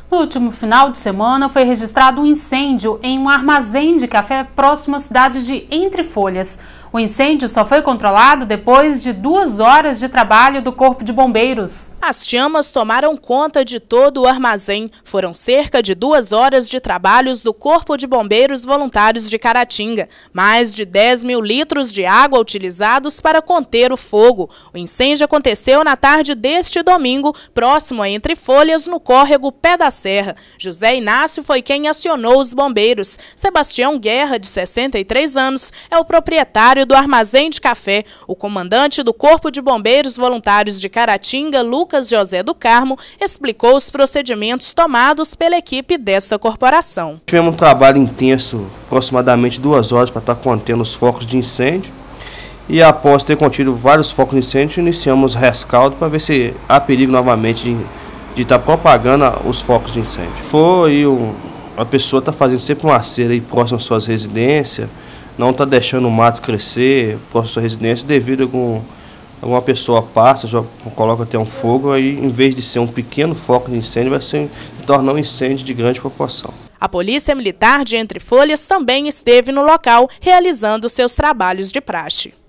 No último final de semana, foi registrado um incêndio em um armazém de café próximo à cidade de Entre Folhas. O incêndio só foi controlado depois de 2 horas de trabalho do Corpo de Bombeiros. As chamas tomaram conta de todo o armazém. Foram cerca de 2 horas de trabalhos do Corpo de Bombeiros Voluntários de Caratinga. Mais de 10 mil litros de água utilizados para conter o fogo. O incêndio aconteceu na tarde deste domingo, próximo a Entre Folhas, no córrego Pé da Serra. José Inácio foi quem acionou os bombeiros. Sebastião Guerra, de 63 anos, é o proprietário do armazém de café. O comandante do Corpo de Bombeiros Voluntários de Caratinga, Lucas José do Carmo, explicou os procedimentos tomados pela equipe desta corporação. Tivemos um trabalho intenso, aproximadamente 2 horas, para estar contendo os focos de incêndio. E após ter contido vários focos de incêndio, iniciamos rescaldo para ver se há perigo novamente de estar propagando os focos de incêndio. A pessoa está fazendo sempre uma cera aí próximo às suas residências, não está deixando o mato crescer próximo à sua residência, devido a alguma pessoa passa, coloca até um fogo, aí em vez de ser um pequeno foco de incêndio, vai se tornar um incêndio de grande proporção. A Polícia Militar de Entre Folhas também esteve no local, realizando seus trabalhos de praxe.